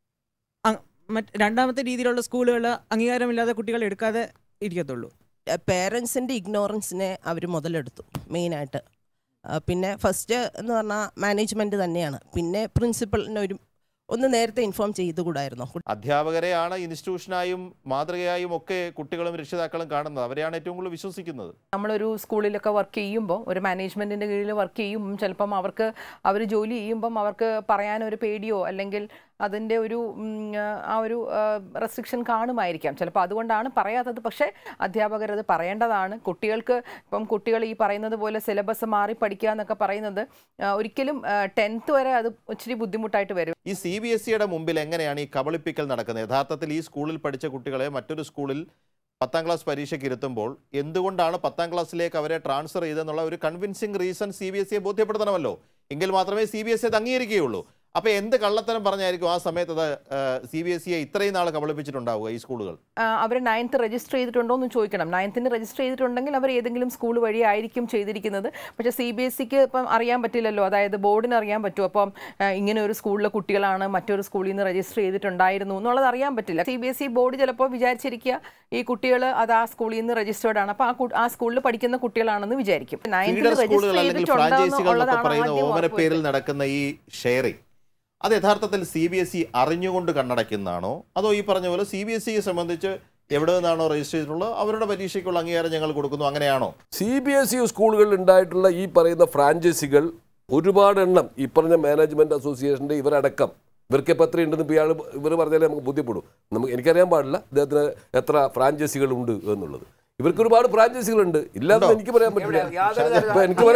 മറ്റ് രണ്ടാമത്തെ രീതിയിലുള്ള സ്കൂളുകൾ അംഗീകാരമില്ലാതെ കുട്ടികളെ എടുക്കാതെ ഇരിക്കത്തുള്ളൂ. പേരൻസിൻ്റെ ഇഗ്നോറൻസിനെ അവർ മുതലെടുത്തു മെയിനായിട്ട്. പിന്നെ ഫസ്റ്റ് എന്ന് പറഞ്ഞാൽ മാനേജ്മെൻറ്റ് തന്നെയാണ്. പിന്നെ പ്രിൻസിപ്പളിന് ഒരു ഒന്ന് നേരത്തെ ഇൻഫോം ചെയ്തുകൂടായിരുന്നോ? അധ്യാപകരെയാണ് ഇൻസ്റ്റിറ്റ്യൂഷനായും മാതൃകയായും ഒക്കെ കുട്ടികളും രക്ഷിതാക്കളും കാണുന്നത്, അവരെയാണ് ഏറ്റവും കൂടുതൽ വിശ്വസിക്കുന്നത്. നമ്മളൊരു സ്കൂളിലൊക്കെ വർക്ക് ചെയ്യുമ്പോൾ, ഒരു മാനേജ്മെൻറ്റിൻ്റെ കീഴിൽ വർക്ക് ചെയ്യുമ്പം ചിലപ്പം അവർക്ക് അവർ ജോലി ചെയ്യുമ്പം അവർക്ക് പറയാനൊരു പേടിയോ അല്ലെങ്കിൽ അതിൻ്റെ ഒരു ആ ഒരു റെസ്ട്രിക്ഷൻ കാണുമായിരിക്കാം. ചിലപ്പോൾ അതുകൊണ്ടാണ് പറയാത്തത്. പക്ഷേ അധ്യാപകരത് പറയേണ്ടതാണ്. കുട്ടികൾക്ക് ഇപ്പം കുട്ടികൾ ഈ പറയുന്നത് പോലെ സിലബസ് മാറി പഠിക്കുക എന്നൊക്കെ പറയുന്നത് ഒരിക്കലും ടെൻത്ത് വരെ അത് ഇച്ചിരി ബുദ്ധിമുട്ടായിട്ട് വരും. ഈ സി ബി എസ് സിയുടെ മുമ്പിൽ എങ്ങനെയാണ് ഈ കബളിപ്പിക്കൽ നടക്കുന്നത്? യഥാർത്ഥത്തിൽ ഈ സ്കൂളിൽ പഠിച്ച കുട്ടികളെ മറ്റൊരു സ്കൂളിൽ പത്താം ക്ലാസ് പരീക്ഷയ്ക്ക് ഇരുത്തുമ്പോൾ എന്തുകൊണ്ടാണ് പത്താം ക്ലാസ്സിലേക്ക് അവരെ ട്രാൻസ്ഫർ ചെയ്തെന്നുള്ള ഒരു convincing reason C B S സിയെ ബോധ്യപ്പെടുത്തണമല്ലോ. എങ്കിൽ മാത്രമേ സി ബി എസ് സി അത് അംഗീകരിക്കുകയുള്ളൂ. അപ്പോൾ എന്ത് കള്ളത്തരം പറഞ്ഞായിരിക്കും ആ സമയത്ത് അത് സി ബി എസ് സിയെ ഇത്രയും നാൾ കബളിപ്പിച്ചിട്ടുണ്ടാവുക ഈ സ്കൂളുകൾ? അവർ നയൻത്ത് രജിസ്റ്റർ ചെയ്തിട്ടുണ്ടോ എന്ന് ചോദിക്കണം. നയൻത്തിന് രജിസ്റ്റർ ചെയ്തിട്ടുണ്ടെങ്കിൽ അവർ ഏതെങ്കിലും സ്കൂൾ വഴി ആയിരിക്കും ചെയ്തിരിക്കുന്നത്. പക്ഷേ സി ബി എസ് സിക്ക് ഇപ്പം അറിയാൻ പറ്റില്ലല്ലോ, അതായത് ബോർഡിന് അറിയാൻ പറ്റും അപ്പം ഇങ്ങനെ ഒരു സ്കൂളിലെ കുട്ടികളാണ് മറ്റൊരു സ്കൂളിൽ നിന്ന് രജിസ്റ്റർ ചെയ്തിട്ടുണ്ടായിരുന്നു എന്നുള്ളത് അറിയാൻ പറ്റില്ല. C B S C board ചിലപ്പോൾ വിചാരിച്ചിരിക്കുക ഈ കുട്ടികൾ അത് ആ സ്കൂളിൽ നിന്ന് രജിസ്റ്റേർഡ് ആണ്, അപ്പോൾ ആ ആ സ്കൂളിൽ പഠിക്കുന്ന കുട്ടികളാണെന്ന് വിചാരിക്കും. നയൻത്തിൽ രജിസ്റ്റർ ചെയ്തിട്ടുണ്ടോ പേരിൽ നടക്കുന്ന ഈ ഷെയറിംഗ് അത് യഥാർത്ഥത്തിൽ സി ബി എസ് ഇ അറിഞ്ഞുകൊണ്ട് കണ്ണടയ്ക്കുന്നതാണോ, അതോ ഈ പറഞ്ഞ പോലെ സി ബി എസ് സിയെ സംബന്ധിച്ച് എവിടെ നിന്നാണോ രജിസ്റ്റർ ചെയ്തിട്ടുള്ളത് അവരുടെ പരീക്ഷയ്ക്കുള്ള അംഗീകാരം ഞങ്ങൾ കൊടുക്കുന്നു, അങ്ങനെയാണോ? സി ബി എസ് ഇ സ്കൂളുകളിൽ ഉണ്ടായിട്ടുള്ള ഈ പറയുന്ന ഫ്രാഞ്ചൈസികൾ ഒരുപാട് എണ്ണം, ഈ പറഞ്ഞ മാനേജ്മെന്റ് അസോസിയേഷൻ്റെ ഇവരടക്കം, ഇവർക്ക് എപ്പോൾ എത്ര ഉണ്ടെന്ന് ഇയാൾ ഇവർ പറഞ്ഞാലേ നമുക്ക് ബോധ്യപ്പെടും. നമുക്ക് എനിക്കറിയാൻ പാടില്ല ഇദ്ദേഹത്തിന് എത്ര ഫ്രാഞ്ചൈസികൾ ഉണ്ട് എന്നുള്ളത്. ഇവർക്ക് ഒരുപാട് ഫ്രാഞ്ചൈസികളുണ്ട്, ഇല്ലാതെ എനിക്ക് പറയാൻ പറ്റില്ല. എനിക്ക്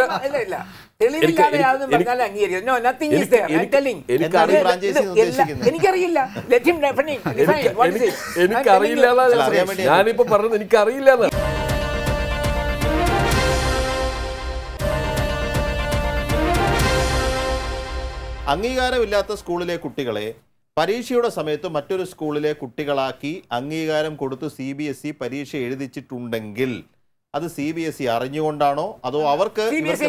എനിക്കറിയില്ല ഞാനിപ്പോ പറഞ്ഞത് എനിക്കറിയില്ല. അംഗീകാരമില്ലാത്ത സ്കൂളിലെ കുട്ടികളെ പരീക്ഷയുടെ സമയത്ത് മറ്റൊരു സ്കൂളിലെ കുട്ടികളാക്കി അംഗീകാരം കൊടുത്ത് സി ബി എസ് ഇ പരീക്ഷ എഴുതിച്ചിട്ടുണ്ടെങ്കിൽ അത് സി ബി എസ് ഇ അറിഞ്ഞുകൊണ്ടാണോ അതോ അവർക്ക്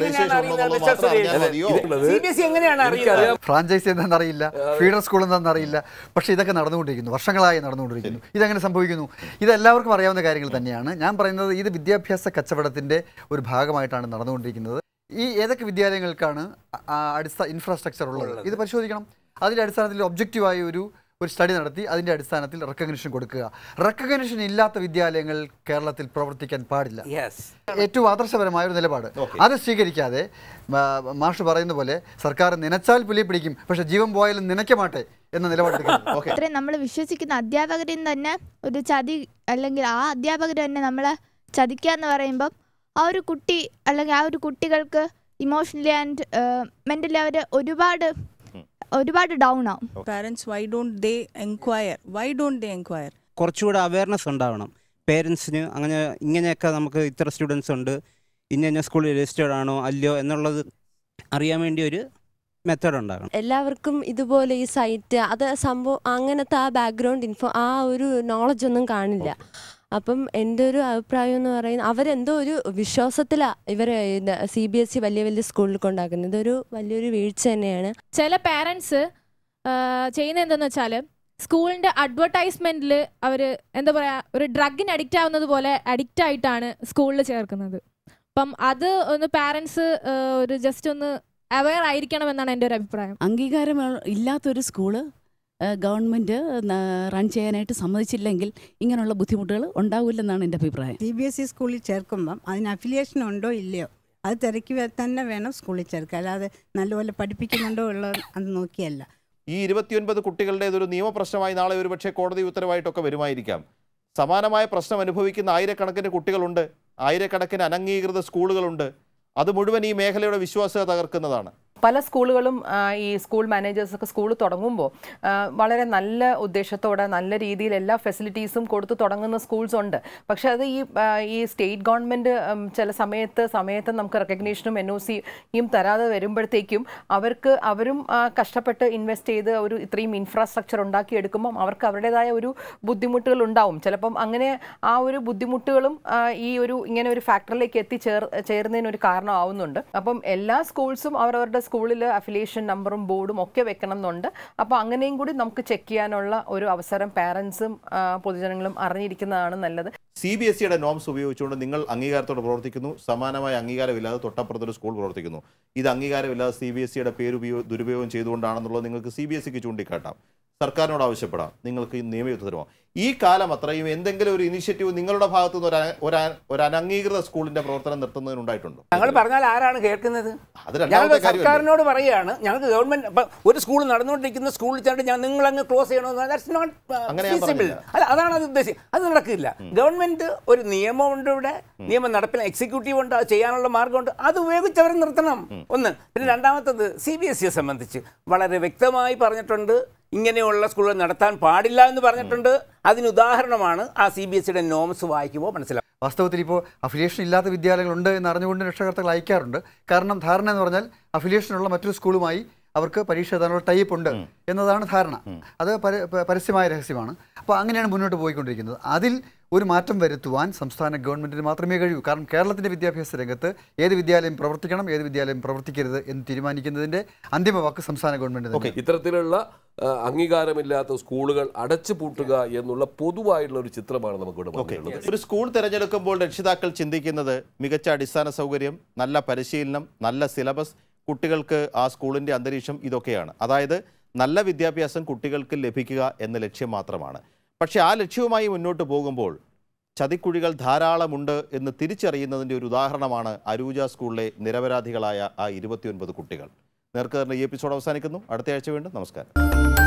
ഫ്രാഞ്ചൈസി എന്താണെന്നറിയില്ല, ഫീഡർ സ്കൂൾ എന്താണെന്നറിയില്ല. പക്ഷേ ഇതൊക്കെ നടന്നുകൊണ്ടിരിക്കുന്നു, വർഷങ്ങളായി നടന്നുകൊണ്ടിരിക്കുന്നു. ഇതെങ്ങനെ സംഭവിക്കുന്നു? ഇതെല്ലാവർക്കും അറിയാവുന്ന കാര്യങ്ങൾ തന്നെയാണ്. ഞാൻ പറയുന്നത് ഇത് വിദ്യാഭ്യാസ കച്ചവടത്തിൻ്റെ ഒരു ഭാഗമായിട്ടാണ് നടന്നുകൊണ്ടിരിക്കുന്നത്. ഈ ഏതൊക്കെ വിദ്യാലയങ്ങൾക്കാണ് അടിസ്ഥാന ഇൻഫ്രാസ്ട്രക്ചർ ഉള്ളത് ഇത് പരിശോധിക്കണം. അതിൻ്റെ അടിസ്ഥാനത്തിൽ ഒബ്ജക്റ്റീവായ ഒരു ഒരു സ്റ്റഡി നടത്തി അതിൻ്റെ അടിസ്ഥാനത്തിൽ റെക്കഗ്നിഷൻ കൊടുക്കുക. റെക്കഗ്നിഷൻ ഇല്ലാത്ത വിദ്യാലയങ്ങൾ കേരളത്തിൽ പ്രവർത്തിക്കാൻ പാടില്ല. ഏറ്റവും ആദർശപരമായ ഒരു നിലപാട് അത് സ്വീകരിക്കാതെ മാഷ് പറയുന്ന പോലെ സർക്കാർ നനച്ചാൽ പുലി പിടിക്കും, പക്ഷെ ജീവൻ പോയാലും നനയ്ക്കമാട്ടെ എന്ന നിലപാടെടുക്കുന്നത്. നമ്മൾ വിശ്വസിക്കുന്ന അധ്യാപകരിൽ തന്നെ ഒരു ചതി അല്ലെങ്കിൽ ആ അധ്യാപകർ തന്നെ നമ്മളെ ചതിക്കുക എന്ന് പറയുമ്പം ആ ഒരു കുട്ടി അല്ലെങ്കിൽ ആ ഒരു കുട്ടികൾക്ക് ഇമോഷണലി ആൻഡ് മെൻ്റലി അവർ ഒരുപാട് ഒരുപാട് ഡൗൺ ആവും. Parents why don't they enquire why don't they enquire കുറച്ചുകൂടെ അവയർനെസ് ഉണ്ടാവണം പേരൻസിന്. അങ്ങനെ ഇങ്ങനെയൊക്കെ നമുക്ക് ഇത്ര സ്റ്റുഡൻസ് ഉണ്ട്, ഇന്ന ഇന്ന സ്കൂളിൽ രജിസ്റ്റേർഡ് ആണോ അല്ലയോ എന്നുള്ളത് അറിയാൻ വേണ്ടി ഒരു മെത്തേഡ് ഉണ്ടാകണം. എല്ലാവർക്കും ഇതുപോലെ ഈ സൈറ്റ് അത് സംഭവം അങ്ങനത്തെ ആ ബാക്ക്ഗ്രൗണ്ട് ഇൻഫോ ആ ഒരു നോളജ് ഒന്നും കാണില്ല. അപ്പം എൻ്റെ ഒരു അഭിപ്രായം എന്ന് പറയുന്നത് അവരെന്തോ ഒരു വിശ്വാസത്തിലാണ് ഇവർ സി ബി എസ് ഇ വലിയ വലിയ സ്കൂളിൽ കൊണ്ടാക്കുന്നത്. ഇതൊരു വലിയൊരു വീഴ്ച തന്നെയാണ്. ചില പാരൻസ് ചെയ്യുന്നത് എന്തെന്ന് വെച്ചാൽ സ്കൂളിൻ്റെ അഡ്വർടൈസ്മെൻറ്റിൽ അവർ എന്താ പറയുക ഒരു ഡ്രഗിന് അഡിക്റ്റ് ആവുന്നത് പോലെ അഡിക്റ്റ് ആയിട്ടാണ് സ്കൂളിൽ ചേർക്കുന്നത്. അപ്പം അത് ഒന്ന് പാരൻസ് ഒരു ജസ്റ്റ് ഒന്ന് അവെയർ ആയിരിക്കണം എന്നാണ് എൻ്റെ ഒരു അഭിപ്രായം. അംഗീകാരം ഇല്ലാത്തൊരു സ്കൂള് ഗവൺമെൻറ് റൺ ചെയ്യാനായിട്ട് സമ്മതിച്ചില്ലെങ്കിൽ ഇങ്ങനെയുള്ള ബുദ്ധിമുട്ടുകൾ ഉണ്ടാവില്ലെന്നാണ് എൻ്റെ അഭിപ്രായം. സി ബി എസ് ഇ സ്കൂളിൽ ചേർക്കുമ്പം അതിന് അഫിലിയേഷൻ ഉണ്ടോ ഇല്ലയോ അത് തിരക്കി തന്നെ വേണം സ്കൂളിൽ ചേർക്കുക. അല്ലാതെ നല്ലപോലെ പഠിപ്പിക്കുന്നുണ്ടോ ഉള്ളത് അത് നോക്കിയല്ല. ഈ ഇരുപത്തിയൊൻപത് കുട്ടികളുടേതൊരു നിയമപ്രശ്നമായി നാളെ ഒരുപക്ഷെ കോടതി ഉത്തരവായിട്ടൊക്കെ വരുമായിരിക്കാം. സമാനമായ പ്രശ്നം അനുഭവിക്കുന്ന ആയിരക്കണക്കിന് കുട്ടികളുണ്ട്, ആയിരക്കണക്കിന് അനംഗീകൃത സ്കൂളുകളുണ്ട്. അത് മുഴുവൻ ഈ മേഖലയുടെ വിശ്വാസ്യത തകർക്കുന്നതാണ്. പല സ്കൂളുകളും ഈ സ്കൂൾ മാനേജേഴ്സൊക്കെ സ്കൂൾ തുടങ്ങുമ്പോൾ വളരെ നല്ല ഉദ്ദേശത്തോടെ നല്ല രീതിയിൽ എല്ലാ ഫെസിലിറ്റീസും കൊടുത്ത് തുടങ്ങുന്ന സ്കൂൾസ് ഉണ്ട്. പക്ഷേ അത് ഈ ഈ സ്റ്റേറ്റ് ഗവൺമെൻറ് ചില സമയത്ത് സമയത്ത് നമുക്ക് റെക്കഗ്നീഷനും എൻ ഒ സിയും തരാതെ വരുമ്പോഴത്തേക്കും അവർക്ക് അവരും കഷ്ടപ്പെട്ട് ഇൻവെസ്റ്റ് ചെയ്ത് ഒരു ഇത്രയും ഇൻഫ്രാസ്ട്രക്ചർ ഉണ്ടാക്കി എടുക്കുമ്പം അവർക്ക് അവരുടേതായ ഒരു ബുദ്ധിമുട്ടുകൾ ഉണ്ടാവും. ചിലപ്പം അങ്ങനെ ആ ഒരു ബുദ്ധിമുട്ടുകളും ഈ ഒരു ഇങ്ങനെ ഒരു ഫാക്ടറിലേക്ക് എത്തിച്ചേർ ചേർന്നതിന് ഒരു കാരണമാവുന്നുണ്ട്. അപ്പം എല്ലാ സ്കൂൾസും അവരവരുടെ സ്കൂളിൽ അഫിലിയേഷൻ നമ്പറും ബോർഡും ഒക്കെ വെക്കണം എന്നുണ്ട്. അപ്പോൾ അങ്ങനെയും കൂടി നമുക്ക് ചെക്ക് ചെയ്യാനുള്ള ഒരു അവസരം പാരൻസും പൊതുജനങ്ങളും അറിഞ്ഞിരിക്കുന്നതാണ് നല്ലത്. സി ബി എസ് സിയുടെ നോംസ് ഉപയോഗിച്ചുകൊണ്ട് നിങ്ങൾ അംഗീകാരത്തോടെ പ്രവർത്തിക്കുന്നു, സമാനമായ അംഗീകാരമില്ലാതെ തൊട്ടപ്പുറത്തൊരു സ്കൂൾ പ്രവർത്തിക്കുന്നു. ഇത് അംഗീകാരമില്ലാതെ സി ബി എസ് സിയുടെ പേര് ഉപയോഗ ദുരുപയോഗം ചെയ്തുകൊണ്ടാണെന്നുള്ളത് നിങ്ങൾക്ക് സി ബി എസ് സിക്ക് ചൂണ്ടിക്കാട്ടാം, സർക്കാരിനോട് ആവശ്യപ്പെടാം, നിങ്ങൾക്ക് നിയമയുദ്ധ തരുമോ? ഈ കാലം അത്രയും എന്തെങ്കിലും ഒരു ഇനിഷ്യേറ്റീവ് നിങ്ങളുടെ ഭാഗത്തു നിന്ന് ഒരു അനംഗീകൃത സ്കൂളിന്റെ പ്രവർത്തനം നിർത്തുന്നതിനുണ്ടായിട്ടുണ്ടോ? ഞങ്ങൾ പറഞ്ഞാൽ ആരാണ് കേൾക്കുന്നത്? ഞങ്ങൾ സർക്കാരിനോട് പറയുകയാണ്, ഞങ്ങൾക്ക് ഗവൺമെന്റ് ഒരു സ്കൂൾ നടന്നുകൊണ്ടിരിക്കുന്ന സ്കൂളിൽ ചെന്നിട്ട് ഞാൻ നിങ്ങൾ അങ്ങ് ക്ലോസ് ചെയ്യണമെന്ന് ദാറ്റ്സ് നോട്ട് ഫീസിബിൾ. അല്ല, അതാണ് അത് ഉദ്ദേശിച്ചത്. അത് നടക്കില്ല. ഗവൺമെന്റ് ഒരു നിയമമുണ്ട്, ഇവിടെ നിയമം നടപ്പിൽ എക്സിക്യൂട്ടീവ് ഉണ്ട്, അത് ചെയ്യാനുള്ള മാർഗമുണ്ട്, അത് ഉപയോഗിച്ച് അവർ നിർത്തണം. ഒന്ന്. പിന്നെ രണ്ടാമത്തത് സി ബി എസ് സിയെ സംബന്ധിച്ച് വളരെ വ്യക്തമായി പറഞ്ഞിട്ടുണ്ട്, ഇങ്ങനെയുള്ള സ്കൂളുകൾ നടത്താൻ പാടില്ല എന്ന് പറഞ്ഞിട്ടുണ്ട്. അതിന് ഉദാഹരണമാണ് ആ സി ബി എസ് സിയുടെ നോംസ് വായിക്കുമ്പോൾ മനസ്സിലാവും. വാസ്തവത്തിൽ ഇപ്പോൾ അഫിലിയേഷൻ ഇല്ലാത്ത വിദ്യാലയങ്ങളുണ്ട് എന്ന് അറിഞ്ഞുകൊണ്ട് രക്ഷകർത്താക്കൾ അയക്കാറുണ്ട്. കാരണം ധാരണ എന്ന് പറഞ്ഞാൽ അഫിലിയേഷനുള്ള മറ്റൊരു സ്കൂളുമായി അവർക്ക് പരീക്ഷ എഴുതാനുള്ള ടൈപ്പ് ഉണ്ട് എന്നതാണ് ധാരണ. അത് പരസ്യമായ രഹസ്യമാണ്. അപ്പോൾ അങ്ങനെയാണ് മുന്നോട്ട് പോയിക്കൊണ്ടിരിക്കുന്നത്. അതിൽ ഒരു മാറ്റം വരുത്തുവാൻ സംസ്ഥാന ഗവൺമെൻറ്റിന് മാത്രമേ കഴിയൂ. കാരണം കേരളത്തിൻ്റെ വിദ്യാഭ്യാസ രംഗത്ത് ഏത് വിദ്യാലയം പ്രവർത്തിക്കണം, ഏത് വിദ്യാലയം പ്രവർത്തിക്കരുത് എന്ന് തീരുമാനിക്കുന്നതിൻ്റെ അന്തിമ വാക്ക് സംസ്ഥാന ഗവൺമെൻറ്. ഓക്കെ, ഇത്തരത്തിലുള്ള അംഗീകാരമില്ലാത്ത സ്കൂളുകൾ അടച്ചു പൂട്ടുക എന്നുള്ള പൊതുവായിട്ടുള്ള ഒരു ചിത്രമാണ് നമുക്കിവിടെ വന്നിട്ടുള്ളത്. ഒരു സ്കൂൾ തിരഞ്ഞെടുക്കുമ്പോൾ രക്ഷിതാക്കൾ ചിന്തിക്കുന്നത് മികച്ച അടിസ്ഥാന സൗകര്യം, നല്ല പരിശീലനം, നല്ല സിലബസ്, കുട്ടികൾക്ക് ആ സ്കൂളിൻ്റെ അന്തരീക്ഷം, ഇതൊക്കെയാണ്. അതായത് നല്ല വിദ്യാഭ്യാസം കുട്ടികൾക്ക് ലഭിക്കുക എന്ന ലക്ഷ്യം മാത്രമാണ്. പക്ഷേ ആ ലക്ഷ്യവുമായി മുന്നോട്ട് പോകുമ്പോൾ ചതിക്കുഴികൾ ധാരാളമുണ്ട് എന്ന് തിരിച്ചറിയുന്നതിൻ്റെ ഒരു ഉദാഹരണമാണ് അരൂജ സ്കൂളിലെ നിരപരാധികളായ ആ ഇരുപത്തിയൊൻപത് കുട്ടികൾ. നേർക്കുനേർ ഈ എപ്പിസോഡ് അവസാനിക്കുന്നു. അടുത്ത ആഴ്ച വീണ്ടും. നമസ്കാരം.